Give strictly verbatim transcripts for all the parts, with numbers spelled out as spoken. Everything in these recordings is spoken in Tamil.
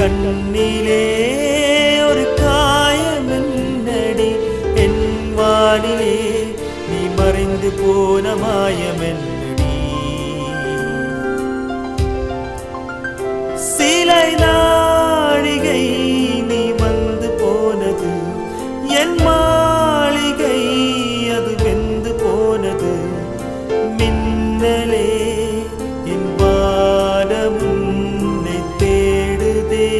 கண்ணிலே ஒரு காயமென்னடி என் வானிலே நீ மறைந்து போன மாயமென்னடி சிலை நாழிகை நீ வந்து போனது என் மாளிகை அது வெந்து போனது மின்னலே என் வானமும் தேடுதே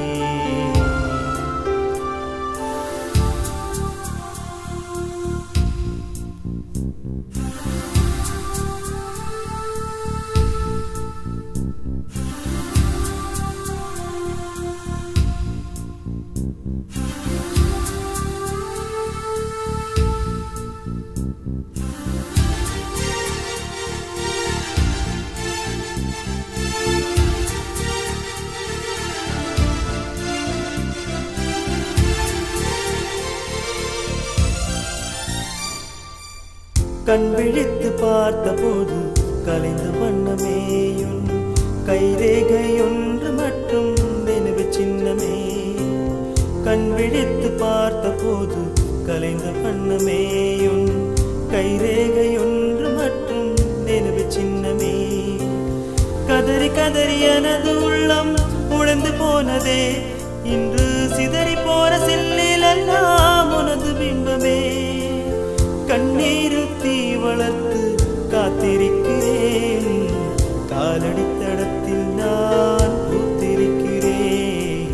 கண் விழித்து பார்த்தபோது கலைந்த வண்ணமேயும் கைரேகையொன்று மட்டும் நினைவு சின்னமே கண் விழித்து பார்த்தபோது கலைந்த வண்ணமேயும் கைரேகையொன்று மட்டும் நினைவு சின்னமே கதறி கதறி எனது உள்ளம் உடைந்து போனதே இன்று சிதறி போன சில்லிலெல்லாம் உனது பிம்பமே கண்ணீரில் தீ வளர்த்து காத்திருக்கிறேன் காலடி தடத்தில் நான் பூத்திருக்கிறேன்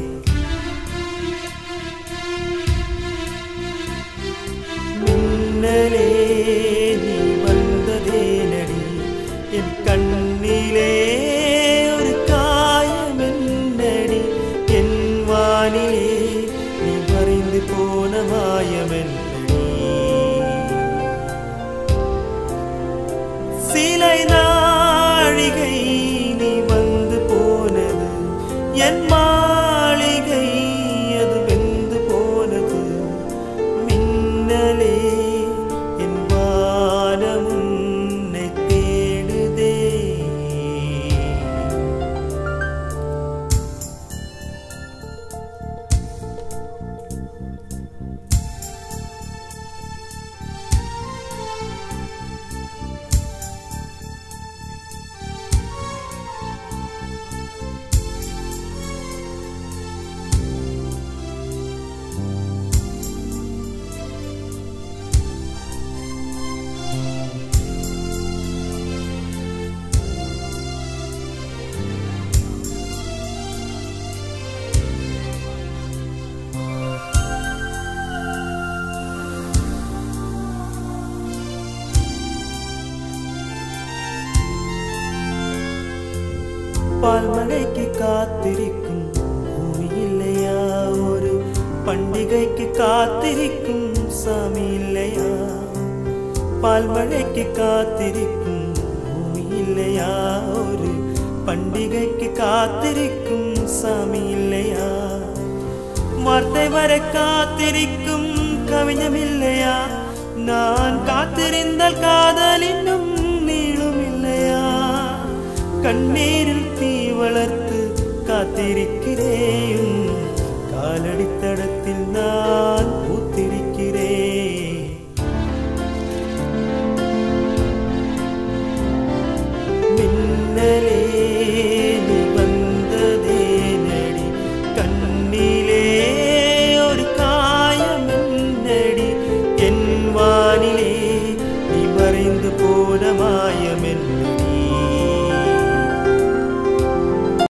மின்னலே நீ வந்ததே நடி என் கண்ணிலே ஒரு காயமென்னடி என் வானிலே நீ மறைந்து போன மாயமென் சிலை நாழிகை நீ வந்து போனது என் மாளிகை அது வெந்து போனது மின்னலே என் வானமும் தேடுதே பால்மழைக்கு காத்திருக்கும் பூமி இல்லையா ஒரு பண்டிகைக்கு காத்திருக்கும் சாமி இல்லையா பால்மழைக்கு காத்திருக்கும் பூமி இல்லையா ஒரு பண்டிகைக்கு காத்திருக்கும் சாமி இல்லையா வார்த்தை வர காத்திருக்கும் கவிஞம் இல்லையா நான் காத்திருந்தால் காதல் இன்னும் நீளும் இல்லையா கண்ணீரில் தீ வளர்த்து காத்திருக்கிறேன் காலடி தடத்தில் நான் பூத்திருக்கிறேன் மின்னலே நீ வந்ததே நடி கண்ணிலே ஒரு காயமென்னடி என் வானிலே நீ மறைந்து போன மாயமென்னடி